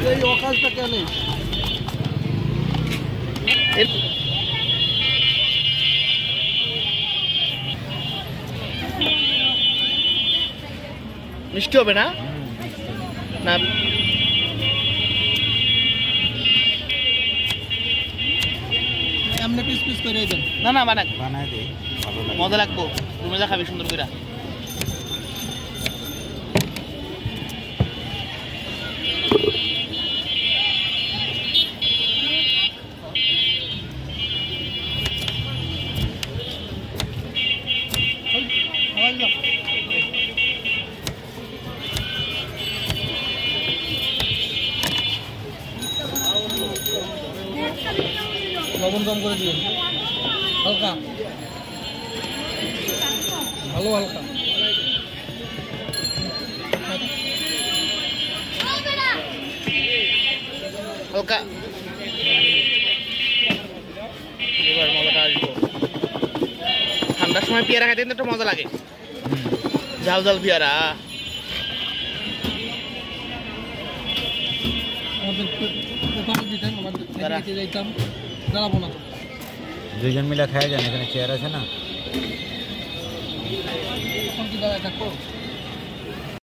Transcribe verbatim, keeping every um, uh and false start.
এই অকাজটা কেন মিষ্টি হবে না না এমনি পিস পিস করে দেন না না বানাক বানায় দে মজা লাগবো তুমি যা খাবি সুন্দর করে লবণ কম করে দিন হালকা ভালো হালকা হালকা এবার মজাটা আসবো ঠান্ডার সময় পেয়ারা খাইতে কিন্তু একটু মজা লাগে ঝাল ঝাল পেয়ারা দুজন মিলে খাওয়া যান এখানে চেয়ার আছে না।